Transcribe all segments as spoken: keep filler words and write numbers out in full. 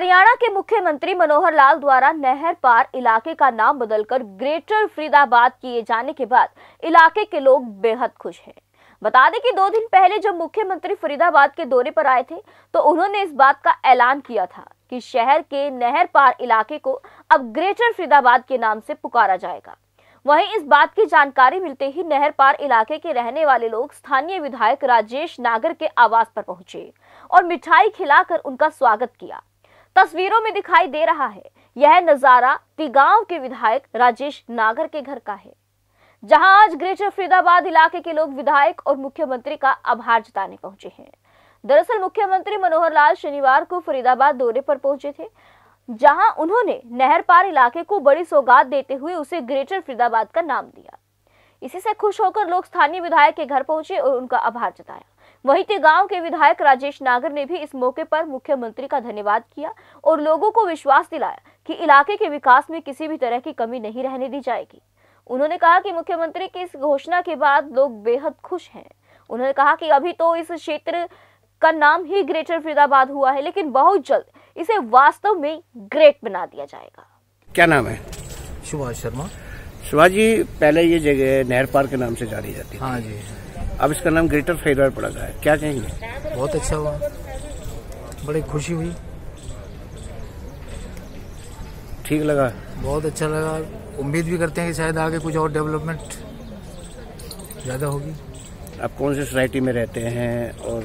हरियाणा के मुख्यमंत्री मनोहर लाल द्वारा नहर पार इलाके का नाम बदलकर ग्रेटर फरीदाबाद किए जाने के बाद इलाके के लोग बेहद खुश हैं। बता दें कि दो दिन पहले जब मुख्यमंत्री फरीदाबाद के दौरे पर आए थे तो उन्होंने इस बात का ऐलान किया था कि शहर के नहर पार इलाके को अब ग्रेटर फरीदाबाद के नाम से पुकारा जाएगा। वहीं इस बात की जानकारी मिलते ही नहर पार इलाके के रहने वाले लोग स्थानीय विधायक राजेश नागर के आवास पर पहुंचे और मिठाई खिलाकर उनका स्वागत किया। तस्वीरों में दिखाई दे रहा है यह नजारा तिगांव के विधायक राजेश नागर के घर का है, जहां आज ग्रेटर फरीदाबाद इलाके के लोग विधायक और मुख्यमंत्री का आभार जताने पहुंचे हैं। दरअसल मुख्यमंत्री मनोहर लाल शनिवार को फरीदाबाद दौरे पर पहुंचे थे, जहां उन्होंने नहर पार इलाके को बड़ी सौगात देते हुए उसे ग्रेटर फरीदाबाद का नाम दिया। इसी से खुश होकर लोग स्थानीय विधायक के घर पहुंचे और उनका आभार जताया। वहीं तिगांव के विधायक राजेश नागर ने भी इस मौके पर मुख्यमंत्री का धन्यवाद किया और लोगों को विश्वास दिलाया कि इलाके के विकास में किसी भी तरह की कमी नहीं रहने दी जाएगी। उन्होंने कहा कि मुख्यमंत्री की इस घोषणा के बाद लोग बेहद खुश हैं। उन्होंने कहा कि अभी तो इस क्षेत्र का नाम ही ग्रेटर फरीदाबाद हुआ है, लेकिन बहुत जल्द इसे वास्तव में ग्रेट बना दिया जाएगा। क्या नाम है? सुभाष शर्मा। सुभाष जी, पहले ये जगह नहर पार के नाम से जानी जाती थी। हाँ जी। अब इसका नाम ग्रेटर फरीदाबाद पड़ा है, क्या कहेंगे? बहुत अच्छा हुआ, बड़ी खुशी हुई, ठीक लगा, बहुत अच्छा लगा। उम्मीद भी करते हैं कि शायद आगे कुछ और डेवलपमेंट ज्यादा होगी। आप कौन सी सोसाइटी में रहते हैं और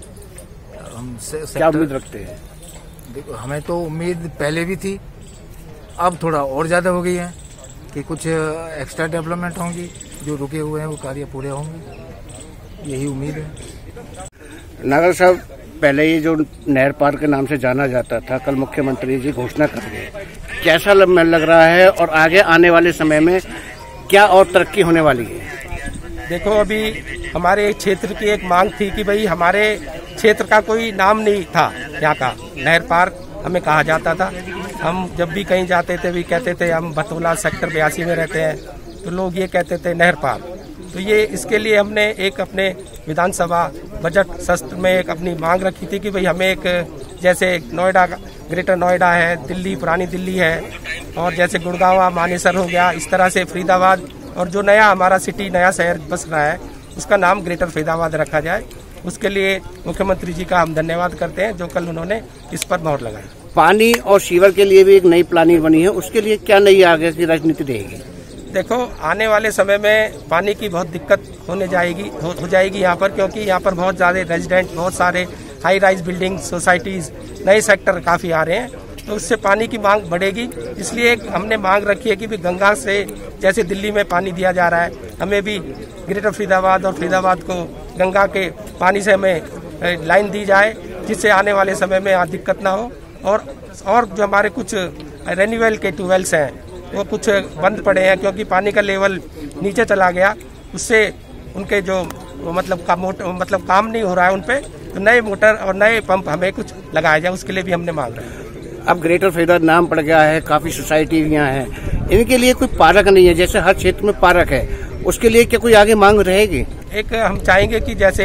हम से, क्या उम्मीद रखते हैं? देखो, हमें तो उम्मीद पहले भी थी, अब थोड़ा और ज्यादा हो गई है कि कुछ एक्स्ट्रा डेवलपमेंट होंगी, जो रुके हुए हैं वो कार्य पूरे होंगे, यही उम्मीद है। नागर साहब, पहले ये जो नहर पार के नाम से जाना जाता था, कल मुख्यमंत्री जी घोषणा कर गए, कैसा लग रहा है और आगे आने वाले समय में क्या और तरक्की होने वाली है? देखो, अभी हमारे क्षेत्र की एक मांग थी कि भाई हमारे क्षेत्र का कोई नाम नहीं था, यहाँ का नहर पार हमें कहा जाता था। हम जब भी कहीं जाते थे भी कहते थे हम बतौला सेक्टर बयासी में रहते हैं, तो लोग ये कहते थे नहर पार। तो ये इसके लिए हमने एक अपने विधानसभा बजट सत्र में एक अपनी मांग रखी थी कि भाई हमें एक, जैसे नोएडा, ग्रेटर नोएडा है, दिल्ली, पुरानी दिल्ली है, और जैसे गुड़गांव, मानेसर हो गया, इस तरह से फरीदाबाद और जो नया हमारा सिटी, नया शहर बस रहा है, उसका नाम ग्रेटर फरीदाबाद रखा जाए। उसके लिए मुख्यमंत्री जी का हम धन्यवाद करते हैं, जो कल उन्होंने इस पर मोहर लगाई। पानी और सीवर के लिए भी एक नई प्लानिंग बनी है, उसके लिए क्या नई आगे की राजनीति रहेगी? देखो, आने वाले समय में पानी की बहुत दिक्कत होने जाएगी हो, हो जाएगी यहाँ पर, क्योंकि यहाँ पर बहुत ज़्यादा रेजिडेंट, बहुत सारे हाई राइज बिल्डिंग, सोसाइटीज़, नए सेक्टर काफ़ी आ रहे हैं, तो उससे पानी की मांग बढ़ेगी। इसलिए एक हमने मांग रखी है कि भी गंगा से जैसे दिल्ली में पानी दिया जा रहा है, हमें भी ग्रेटर फरीदाबाद और फरीदाबाद को गंगा के पानी से हमें लाइन दी जाए, जिससे आने वाले समय में यहाँ दिक्कत ना हो। और और जो हमारे कुछ रेन्यूएल के ट्यूबवेल्स हैं वो कुछ बंद पड़े हैं, क्योंकि पानी का लेवल नीचे चला गया, उससे उनके जो मतलब का मोटर मतलब काम नहीं हो रहा है उन पे, तो नए मोटर और नए पंप हमें कुछ लगाया जाए, उसके लिए भी हमने मांग रहे हैं। अब ग्रेटर फरीदाबाद नाम पड़ गया है, काफी सोसाइटी यहाँ है, इनके लिए कोई पार्क नहीं है, जैसे हर क्षेत्र में पार्क है, उसके लिए क्या कोई आगे मांग रहेगी? एक हम चाहेंगे कि जैसे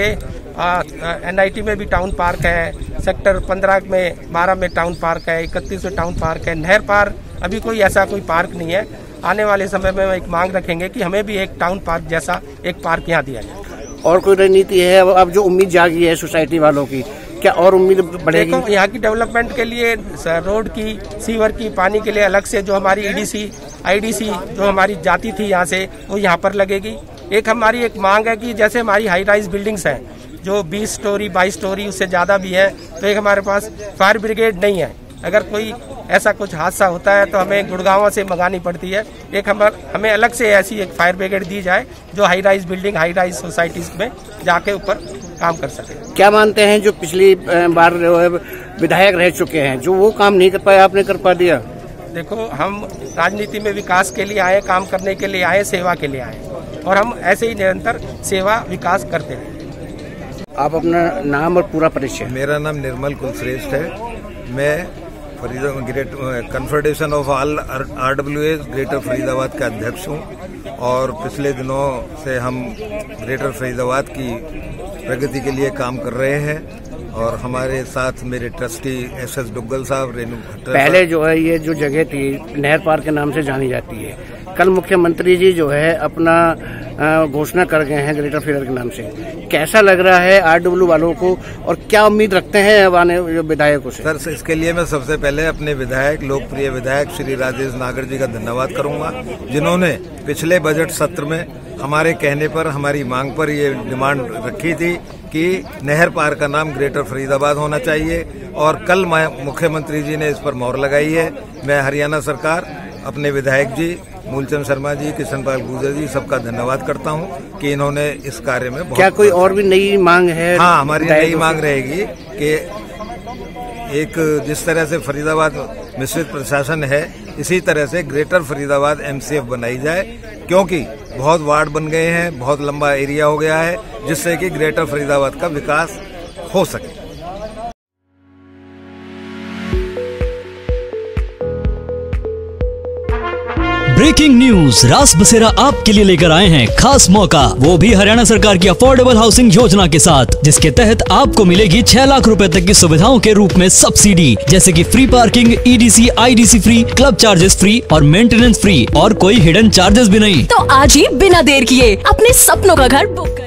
एन आई टी में भी टाउन पार्क है, सेक्टर पंद्रह में, बारह में टाउन पार्क है, इकतीस में टाउन पार्क है, नहर पार अभी कोई ऐसा कोई पार्क नहीं है। आने वाले समय में एक मांग रखेंगे कि हमें भी एक टाउन पार्क जैसा एक पार्क यहाँ दिया जाए। और कोई रणनीति है? अब जो उम्मीद जागी है सोसाइटी वालों की, क्या और उम्मीद बढ़ेगी? देखो, यहाँ की डेवलपमेंट के लिए रोड की, सीवर की, पानी के लिए अलग से जो हमारी E D C, I D C जो हमारी जाती थी यहाँ से, वो यहाँ पर लगेगी। एक हमारी एक मांग है कि जैसे हमारी हाई राइज बिल्डिंग्स हैं जो बीस स्टोरी, बाईस स्टोरी, उससे ज़्यादा भी है, तो एक हमारे पास फायर ब्रिगेड नहीं है। अगर कोई ऐसा कुछ हादसा होता है तो हमें गुड़गांव से मंगानी पड़ती है। एक हम हमें अलग से ऐसी एक फायर ब्रिगेड दी जाए जो high rise building, high rise societies में जाके ऊपर काम कर सके। क्या मानते हैं जो पिछली बार विधायक रह चुके हैं, जो वो काम नहीं कर पाए, आपने कर पा दिया? देखो, हम राजनीति में विकास के लिए आए, काम करने के लिए आए, सेवा के लिए आए, और हम ऐसे ही निरंतर सेवा विकास करते हैं। आप अपना नाम और पूरा परिचय? मेरा नाम निर्मल कुलश्रेष्ठ है। मैं Faridabad great confederation of all R W S greater Faridabad का अध्यक्ष हूँ, और पिछले दिनों से हम ग्रेटर फरीदाबाद की प्रगति के लिए काम कर रहे हैं। और हमारे साथ मेरे ट्रस्टी एस एस डुग्गल साहब, रेणु भट्टर पहले साहब। जो है ये जो जगह थी नहर पार के नाम से जानी जाती है, कल मुख्यमंत्री जी जो है अपना घोषणा कर गए हैं ग्रेटर फीडर के नाम से। कैसा लग रहा है आरडब्ल्यू वालों को और क्या उम्मीद रखते हैं अब आने विधायकों से? सर, इसके लिए मैं सबसे पहले अपने विधायक, लोकप्रिय विधायक श्री राजेश नागर जी का धन्यवाद करूंगा, जिन्होंने पिछले बजट सत्र में हमारे कहने पर, हमारी मांग पर ये डिमांड रखी थी कि नहर पार का नाम ग्रेटर फरीदाबाद होना चाहिए और कल मुख्यमंत्री जी ने इस पर मोहर लगाई है। मैं हरियाणा सरकार, अपने विधायक जी मूलचंद शर्मा जी, किशन पाल गुर्जर जी, सबका धन्यवाद करता हूं कि इन्होंने इस कार्य में बहुत। क्या कोई और भी नई मांग है? हाँ, हमारी नई मांग रहेगी कि एक जिस तरह से फरीदाबाद मिश्रित प्रशासन है, इसी तरह से ग्रेटर फरीदाबाद एमसीएफ बनाई जाए, क्योंकि बहुत वार्ड बन गए हैं, बहुत लंबा एरिया हो गया है, जिससे कि ग्रेटर फरीदाबाद का विकास हो सके। ब्रेकिंग न्यूज, रास बसेरा आपके लिए लेकर आए हैं खास मौका, वो भी हरियाणा सरकार की अफोर्डेबल हाउसिंग योजना के साथ, जिसके तहत आपको मिलेगी छह लाख रुपए तक की सुविधाओं के रूप में सब्सिडी, जैसे कि free parking, EDC, IDC free, club charges free और मेंटेनेंस फ्री, और कोई हिडन चार्जेस भी नहीं। तो आज ही बिना देर किए अपने सपनों का घर बुक कर